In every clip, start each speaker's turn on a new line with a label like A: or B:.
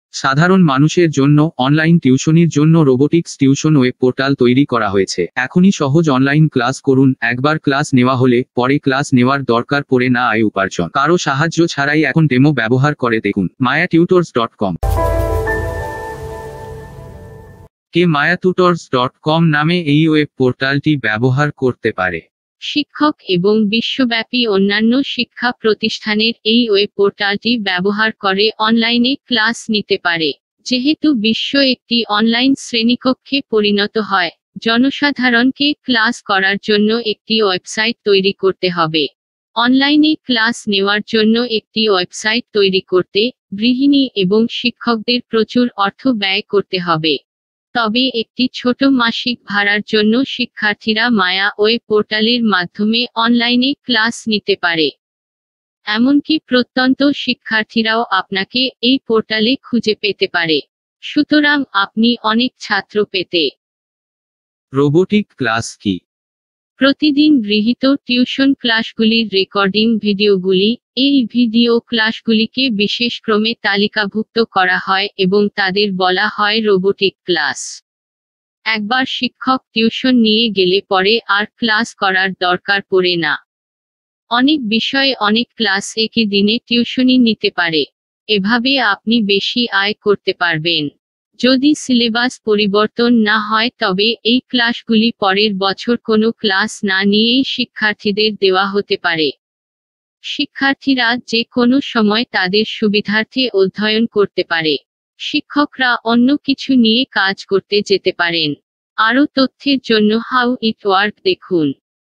A: সাধারণ মানুষের জন্য অনলাইন টিউশনির জন্য রোবোটিক্স টিউশন ওয়েব পোর্টাল তৈরি করা হয়েছে। এখনই সহজ অনলাইন ক্লাস করুন। একবার ক্লাস নেওয়া হলে পরে ক্লাস নেওয়ার দরকার পড়ে না আয় উপার্জন। কারো সাহায্য ছাড়াই এখন ডেমো ব্যবহার করে দেখুন mayatutors.com। কে mayatutors.com নামে এই ওয়েব পোর্টালটি ব্যবহার করতে পারে?
B: শিক্ষক এবং বিশ্বব্যাপী অন্যান্য শিক্ষা প্রতিষ্ঠানের এই ওয়েব পোর্টালটি ব্যবহার করে অনলাইনে ক্লাস নিতে পারে। যেহেতু বিশ্ব একটি অনলাইন শ্রেণীকক্ষে পরিণত হয়, জনসাধারণকে ক্লাস করার জন্য একটি ওয়েবসাইট তৈরি করতে হবে। অনলাইনে ক্লাস নেওয়ার জন্য একটি ওয়েবসাইট তৈরি করতে গৃহিণী এবং শিক্ষকদের প্রচুর অর্থ ব্যয় করতে হবে। তবে একটি ছোট মাসিক ভাড়ার জন্য শিক্ষার্থীরা মায়া ওয়েব পোর্টালের মাধ্যমে অনলাইনে ক্লাস নিতে পারে। এমনকি প্রত্যন্ত শিক্ষার্থীরাও আপনাকে এই পোর্টালে খুঁজে পেতে পারে। সুতরাং আপনি অনেক ছাত্র পেতে
A: রোবোটিক ক্লাস কি?
B: প্রতিদিন গৃহীত টিউশন ক্লাসগুলির রেকর্ডিং ভিডিওগুলি, এই ভিডিও ক্লাসগুলিকে বিশেষ ক্রমে তালিকাভুক্ত করা হয় এবং তাদের বলা হয় রোবোটিক ক্লাস। একবার শিক্ষক টিউশন নিয়ে গেলে পরে আর ক্লাস করার দরকার পড়ে না। অনেক বিষয়ে অনেক ক্লাস একই দিনে টিউশনি নিতে পারে। এভাবে আপনি বেশি আয় করতে পারবেন। যদি সিলেবাস পরিবর্তন না হয় তবে এই ক্লাসগুলি পরের বছর কোনো ক্লাস না নিয়েই শিক্ষার্থীদের দেওয়া হতে পারে। শিক্ষার্থীরা যে কোনো সময় তাদের সুবিধার্থে অধ্যয়ন করতে পারে। শিক্ষকরা অন্য কিছু নিয়ে কাজ করতে যেতে পারেন। আরও তথ্যের জন্য হাউ ইট ওয়ার্ক দেখুন।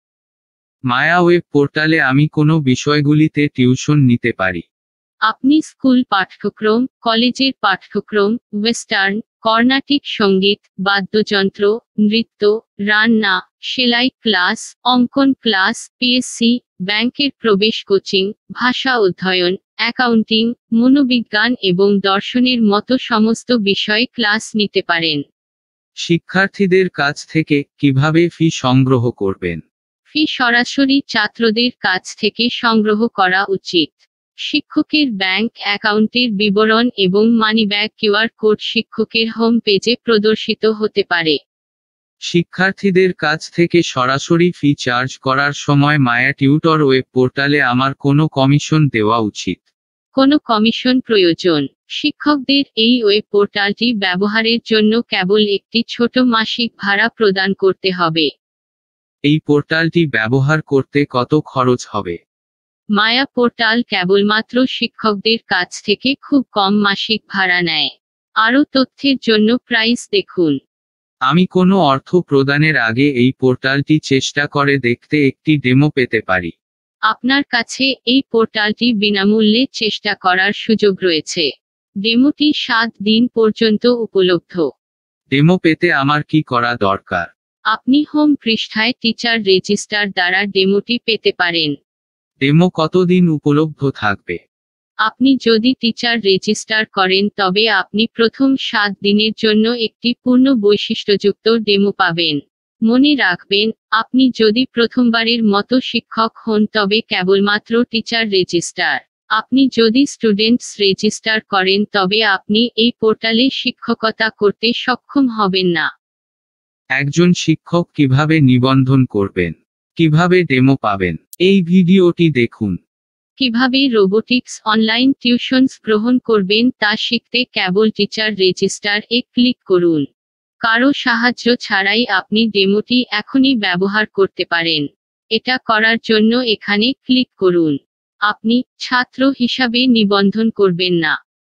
A: মায়া ওয়েব পোর্টালে আমি কোনো বিষয়গুলিতে টিউশন নিতে পারি?
B: আপনি স্কুল পাঠ্যক্রম, কলেজের পাঠ্যক্রম, ওয়েস্টার্ন, কর্ণাটিক সঙ্গীত, বাদ্যযন্ত্র, নৃত্য, রান্না, সেলাই ক্লাস, অঙ্কন ক্লাস, পিএসসি, ব্যাংকের প্রবেশ কোচিং, ভাষা অধ্যয়ন, অ্যাকাউন্টিং, মনোবিজ্ঞান এবং দর্শনের মতো সমস্ত বিষয়ে ক্লাস নিতে পারেন।
A: শিক্ষার্থীদের কাছ থেকে কিভাবে ফি সংগ্রহ করবেন?
B: ফি সরাসরি ছাত্রদের কাছ থেকে সংগ্রহ করা উচিত। শিক্ষকের ব্যাংক অ্যাকাউন্টের বিবরণ এবং মানিব্যাগ কিউআর কোড শিক্ষকের হোম পেজে প্রদর্শিত হতে পারে।
A: শিক্ষার্থীদের কাছ থেকে সরাসরি ফি চার্জ করার সময় মায়া টিউটর ওয়েব পোর্টালে আমার কোনো কমিশন দেওয়া উচিত?
B: কোনো কমিশন প্রয়োজন। শিক্ষকদের এই ওয়েব পোর্টালটি ব্যবহারের জন্য কেবল একটি ছোট মাসিক ভাড়া প্রদান করতে হবে।
A: এই পোর্টালটি ব্যবহার করতে কত খরচ হবে?
B: মায়া পোর্টাল কেবলমাত্র শিক্ষকদের কাছ থেকে খুব কম মাসিক ভাড়া নেয়। আরও তথ্যের জন্য প্রাইস দেখুন।
A: আমি কোনো অর্থ প্রদানের আগে এই পোর্টালটি চেষ্টা করে দেখতে একটি ডেমো পেতে পারি?
B: আপনার কাছে এই পোর্টালটি বিনামূল্যে চেষ্টা করার সুযোগ রয়েছে। ডেমোটি 7 দিন পর্যন্ত উপলব্ধ।
A: ডেমো পেতে আমার কি করা দরকার?
B: আপনি হোম পৃষ্ঠায় টিচার রেজিস্টার দ্বারা ডেমোটি পেতে পারেন।
A: ডেমো কতদিন উপলব্ধ থাকবে?
B: আপনি যদি টিচার রেজিস্টার করেন তবে আপনি প্রথম 7 দিনের জন্য একটি পূর্ণ বৈশিষ্ট্যযুক্ত ডেমো পাবেন। মনে রাখবেন, আপনি যদি প্রথমবারের মতো শিক্ষক হন তবে কেবলমাত্র টিচার রেজিস্টার। আপনি যদি স্টুডেন্টস রেজিস্টার করেন তবে আপনি এই পোর্টালে শিক্ষকতা করতে সক্ষম হবেন না।
A: একজন শিক্ষক কিভাবে নিবন্ধন করবেন? কিভাবে ডেমো পাবেন? এই ভিডিওটি দেখুন।
B: কিভাবে রোবোটিক্স অনলাইন টিউশনস গ্রহণ করবেন তা শিখতে কেবল টিচার রেজিস্টার এ ক্লিক করুন। কারো সাহায্য ছাড়াই আপনি ডেমোটি এখনই ব্যবহার করতে পারেন। এটা করার জন্য এখানে ক্লিক করুন। আপনি ছাত্র হিসাবে নিবন্ধন করবেন না।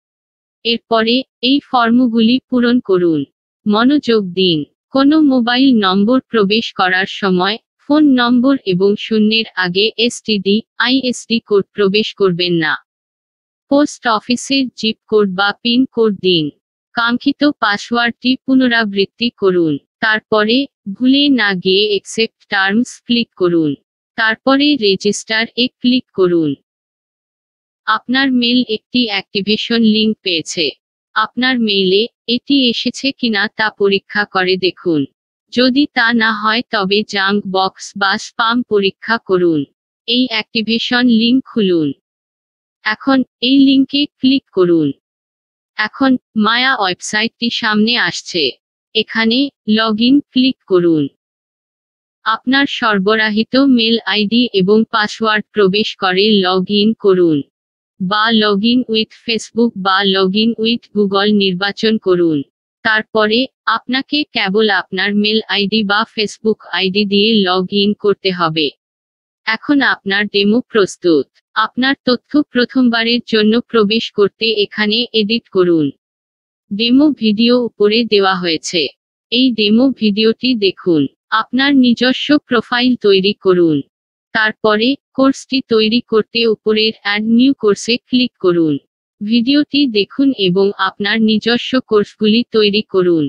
B: এরপরে এই ফর্মগুলি পূরণ করুন। মনোযোগ দিন। কোনো মোবাইল নম্বর প্রবেশ করার সময় ফোন নম্বর এবং শূন্যের আগে এসটিডি, আইএসডি কোড প্রবেশ করবেন না। পোস্ট অফিসের জিপ কোড বা পিন কোড দিন। কাঙ্ক্ষিত পাসওয়ার্ডটি পুনরাবৃত্তি করুন। তারপরে ভুলে না গিয়ে অ্যাকসেপ্ট টার্মস ক্লিক করুন। তারপরে রেজিস্টার এ ক্লিক করুন। আপনার মেল একটি অ্যাক্টিভেশন লিংক পেয়েছে। আপনার মেইলে এটি এসেছে কিনা তা পরীক্ষা করে দেখুন। যদি তা না হয় তবে জাঙ্ক বক্স বা স্পাম পরীক্ষা করুন। এই অ্যাক্টিভেশন লিংক খুলুন। এখন এই লিংকে ক্লিক করুন। এখন মায়া ওয়েবসাইটটি সামনে আসছে। এখানে লগইন ক্লিক করুন। আপনার সরবরাহিত মেল আইডি এবং পাসওয়ার্ড প্রবেশ করে লগইন করুন, বা লগইন উইথ ফেসবুক বা লগইন উইথ গুগল নির্বাচন করুন। তারপরে আপনাকে কেবল আপনার মেল আইডি বা ফেসবুক আইডি দিয়ে লগইন করতে হবে। এখন আপনার ডেমো প্রস্তুত। আপনার তথ্য প্রথমবারের জন্য প্রবেশ করতে এখানে এডিট করুন। ডেমো ভিডিও উপরে দেওয়া হয়েছে। এই ডেমো ভিডিওটি দেখুন। আপনার নিজস্ব প্রোফাইল তৈরি করুন। তারপরে কোর্সটি তৈরি করতে উপরের অ্যাড নিউ কোর্সে ক্লিক করুন। ভিডিওটি দেখুন এবং আপনার নিজস্ব কোর্সগুলি তৈরি করুন।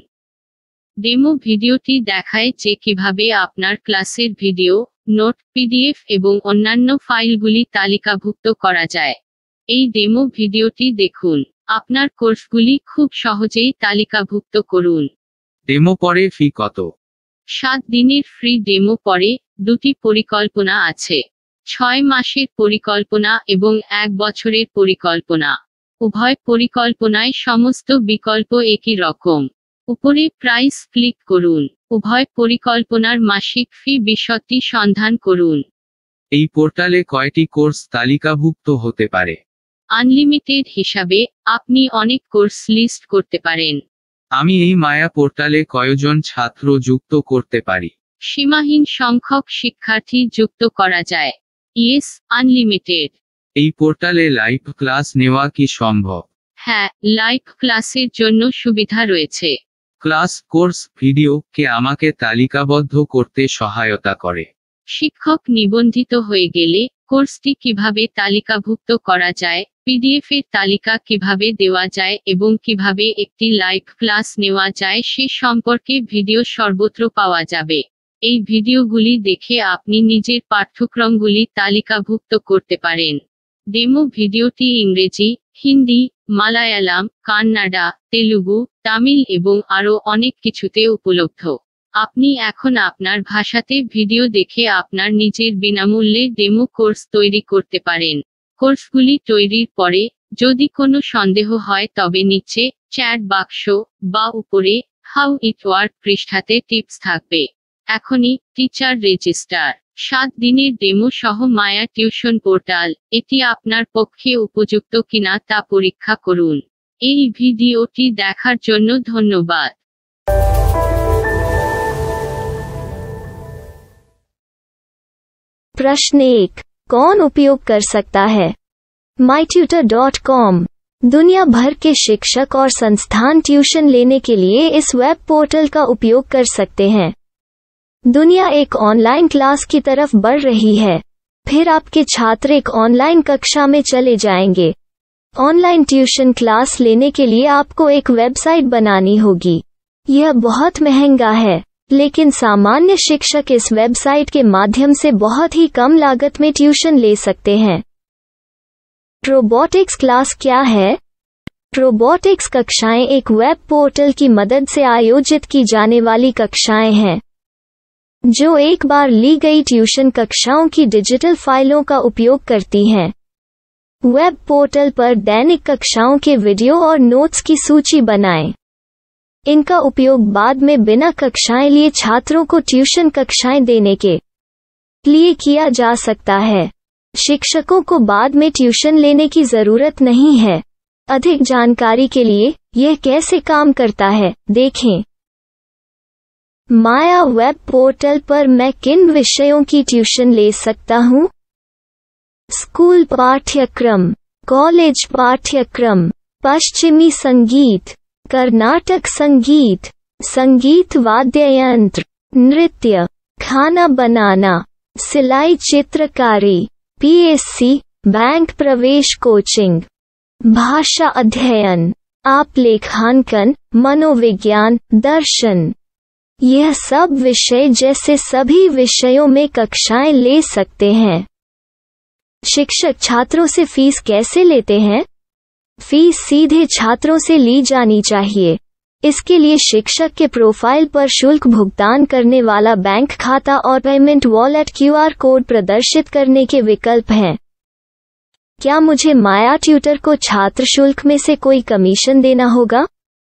B: ডেমো ভিডিওটি দেখায় যে কিভাবে আপনার ক্লাসের ভিডিও, নোট, পিডিএফ এবং অন্যান্য ফাইলগুলি তালিকাভুক্ত করা যায়। এই ডেমো ভিডিওটি দেখুন। আপনার কোর্সগুলি খুব সহজেই তালিকাভুক্ত করুন।
A: ডেমো পরে ফি কত?
B: 7 দিনের ফ্রি ডেমো পরে 2টি পরিকল্পনা আছে। 6 মাসের পরিকল্পনা এবং 1 বছরের পরিকল্পনা। উভয় পরিকল্পনায় সমস্ত বিকল্প একই রকম। উপরে প্রাইস ক্লিক করুন। উভয় পরিকল্পনার মাসিক ফি বিশদটি সন্ধান করুন।
A: এই পোর্টালে কয়টি কোর্স তালিকাভুক্ত হতে পারে?
B: আনলিমিটেড হিসাবে আপনি অনেক কোর্স লিস্ট করতে পারেন।
A: আমি এই মায়া পোর্টালে কয়জন ছাত্র যুক্ত করতে পারি?
B: সীমাহীন সংখ্যক শিক্ষার্থী যুক্ত করা যায়। Yes, unlimited.
A: এই পোর্টালে লাইভ ক্লাস নেওয়া কি সম্ভব?
B: হ্যাঁ, লাইভ ক্লাসের জন্য সুবিধা রয়েছে।
A: ক্লাস, কোর্স, ভিডিও কে আমাকে তালিকাবদ্ধ করতে সহায়তা করে।
B: শিক্ষক নিবন্ধিত হয়ে গেলে কোর্সটি কিভাবে তালিকাভুক্ত করা যায়, পিডিএফ এর তালিকা কিভাবে দেওয়া যায় এবং কিভাবে একটি লাইভ ক্লাস নেওয়া যায় সে সম্পর্কে ভিডিও সর্বত্র পাওয়া যাবে। এই ভিডিওগুলি দেখে আপনি নিজের পাঠ্যক্রমগুলি তালিকাভুক্ত করতে পারেন। ডেমো ভিডিওটি ইংরেজি, হিন্দি, মালায়ালাম, কান্নাডা, তেলুগু, তামিল এবং আরও অনেক কিছুতে উপলব্ধ। আপনি এখন আপনার ভাষাতে ভিডিও দেখে আপনার নিজের বিনামূল্যে ডেমো কোর্স তৈরি করতে পারেন। কোর্সগুলি তৈরির পরে যদি কোনো সন্দেহ হয় তবে নিচে চ্যাট বাক্স বা উপরে হাউ ইট ওয়ার্ক পৃষ্ঠাতে টিপস থাকবে। এখনই টিচার রেজিস্টার 7 দিনের ডেমো সহ মায়া টিউশন পোর্টাল। এটি আপনার পক্ষে উপযুক্ত কিনা তা পরীক্ষা করুন। এই ভিডিওটি দেখার জন্য ধন্যবাদ।
C: प्रश्न 1, कौन उपयोग कर सकता है? mytutor.com दुनिया भर के शिक्षक और संस्थान ट्यूशन लेने के लिए इस वेब पोर्टल का उपयोग कर सकते हैं। दुनिया एक ऑनलाइन क्लास की तरफ बढ़ रही है। फिर आपके छात्र एक ऑनलाइन कक्षा में चले जाएंगे। ऑनलाइन ट्यूशन क्लास लेने के लिए आपको एक वेबसाइट बनानी होगी। यह बहुत महंगा है, लेकिन सामान्य शिक्षक इस वेबसाइट के माध्यम से बहुत ही कम लागत में ट्यूशन ले सकते हैं। रोबोटिक्स क्लास क्या है? रोबोटिक्स कक्षाएं एक वेब पोर्टल की मदद से आयोजित की जाने वाली कक्षाएं हैं, जो एक बार ली गई ट्यूशन कक्षाओं की डिजिटल फाइलों का उपयोग करती हैं। वेब पोर्टल पर दैनिक कक्षाओं के वीडियो और नोट्स की सूची बनाएं। इनका उपयोग बाद में बिना कक्षाएं लिए छात्रों को ट्यूशन कक्षाएं देने के लिए किया जा सकता है। शिक्षकों को बाद में ट्यूशन लेने की जरूरत नहीं है। अधिक जानकारी के लिए यह कैसे काम करता है, देखें। माया वेब पोर्टल पर मैं किन विषयों की ट्यूशन ले सकता हूँ? स्कूल पाठ्यक्रम, कॉलेज पाठ्यक्रम, पश्चिमी संगीत, कर्नाटक संगीत, संगीत वाद्य यंत्र, नृत्य, खाना बनाना, सिलाई चित्रकारी, पीएससी, बैंक प्रवेश कोचिंग, भाषा अध्ययन, आप लेखांकन, मनोविज्ञान, दर्शन। यह सब विषय जैसे सभी विषयों में कक्षाएं ले सकते हैं। शिक्षक छात्रों से फीस कैसे लेते हैं? फीस सीधे छात्रों से ली जानी चाहिए। इसके लिए शिक्षक के प्रोफाइल पर शुल्क भुगतान करने वाला बैंक खाता और पेमेंट वॉलेट क्यूआर कोड प्रदर्शित करने के विकल्प हैं। क्या मुझे माया ट्यूटर को छात्र शुल्क में से कोई कमीशन देना होगा?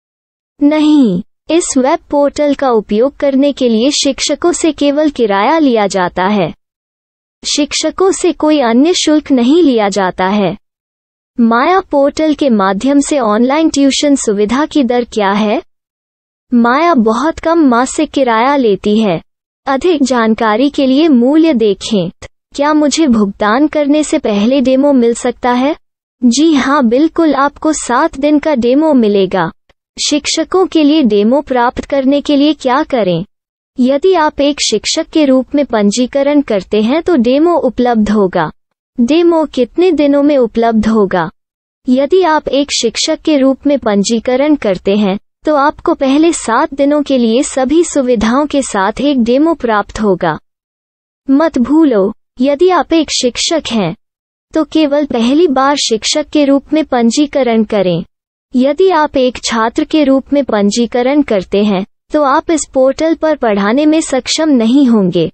C: नहीं, इस वेब पोर्टल का उपयोग करने के लिए शिक्षकों से केवल किराया लिया जाता है। शिक्षकों से कोई अन्य शुल्क नहीं लिया जाता है। माया पोर्टल के माध्यम से ऑनलाइन ट्यूशन सुविधा की दर क्या है? माया बहुत कम मासिक किराया लेती है। अधिक जानकारी के लिए मूल्य देखें। क्या मुझे भुगतान करने से पहले डेमो मिल सकता है? जी हाँ, बिल्कुल, आपको 7 दिन का डेमो मिलेगा। शिक्षकों के लिए डेमो प्राप्त करने के लिए क्या करें? यदि आप एक शिक्षक के रूप में पंजीकरण करते हैं तो डेमो उपलब्ध होगा। डेमो कितने दिनों में उपलब्ध होगा? यदि आप एक शिक्षक के रूप में पंजीकरण करते हैं तो आपको पहले 7 दिनों के लिए सभी सुविधाओं के साथ एक डेमो प्राप्त होगा। मत भूलो, यदि आप एक शिक्षक हैं तो केवल पहली बार शिक्षक के रूप में पंजीकरण करें। यदि आप एक छात्र के रूप में पंजीकरण करते हैं तो आप इस पोर्टल पर पढ़ाने में सक्षम नहीं होंगे।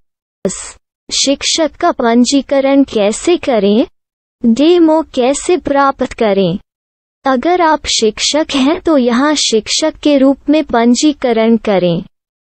C: शिक्षक का पंजीकरण कैसे करें? डेमो कैसे प्राप्त करें? अगर आप शिक्षक हैं तो यहाँ शिक्षक के रूप में पंजीकरण करें।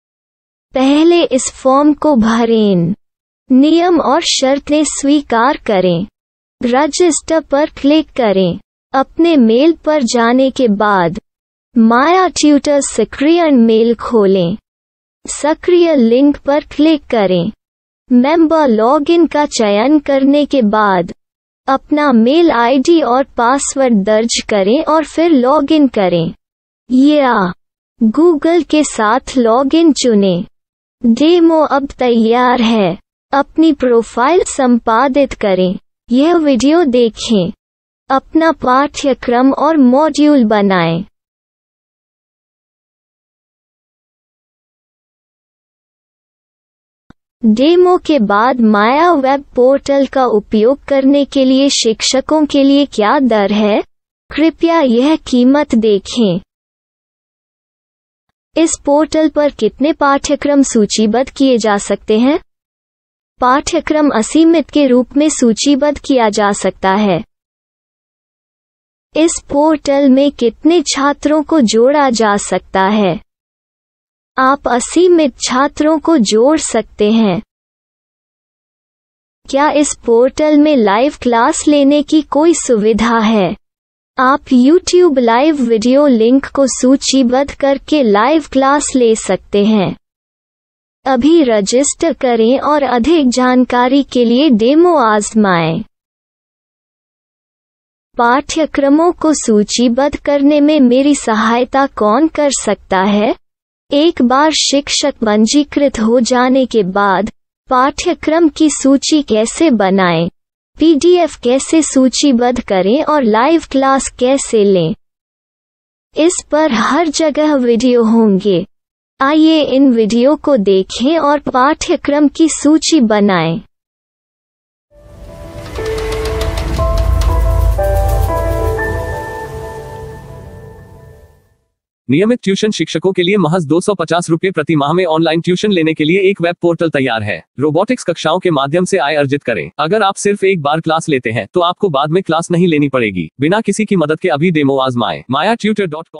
C: पहले इस फॉर्म को भरें। नियम और शर्तें स्वीकार करें। रजिस्टर पर क्लिक करें। अपने मेल पर जाने के बाद माया ट्यूटर सक्रिय मेल खोलें। सक्रिय लिंक पर क्लिक करें। मेंबर लॉगिन का चयन करने के बाद अपना मेल आईडी और पासवर्ड दर्ज करें और फिर लॉगिन करें या गूगल के साथ लॉगिन चुनें। डेमो अब तैयार है। अपनी प्रोफाइल संपादित करें। यह वीडियो देखें। अपना पाठ्यक्रम और मॉड्यूल बनाएं। डेमो के बाद माया वेब पोर्टल का उपयोग करने के लिए शिक्षकों के लिए क्या दर है? कृपया यह कीमत देखें। इस पोर्टल पर कितने पाठ्यक्रम सूचीबद्ध किए जा सकते हैं? पाठ्यक्रम असीमित के रूप में सूचीबद्ध किया जा सकता है। इस पोर्टल में कितने छात्रों को जोड़ा जा सकता है? आप असीमित छात्रों को जोड़ सकते हैं। क्या इस पोर्टल में लाइव क्लास लेने की कोई सुविधा है? आप YouTube लाइव वीडियो लिंक को सूचीबद्ध करके लाइव क्लास ले सकते हैं। अभी रजिस्टर करें और अधिक जानकारी के लिए डेमो आजमाएं। पाठ्यक्रमों को सूचीबद्ध करने में मेरी सहायता कौन कर सकता है? एक बार शिक्षक पंजीकृत हो जाने के बाद पाठ्यक्रम की सूची कैसे बनाएं, PDF कैसे सूचीबद्ध करें और लाइव क्लास कैसे लें, इस पर हर जगह वीडियो होंगे। आइए इन वीडियो को देखें और पाठ्यक्रम की सूची बनाएं।
D: नियमित ट्यूशन शिक्षकों के लिए महज 250 रुपये प्रति माह में ऑनलाइन ट्यूशन लेने के लिए एक वेब पोर्टल तैयार है। रोबोटिक्स कक्षाओं के माध्यम से आय अर्जित करें। अगर आप सिर्फ एक बार क्लास लेते हैं तो आपको बाद में क्लास नहीं लेनी पड़ेगी। बिना किसी की मदद के अभी डेमो आजमाएं। mayaTutor.com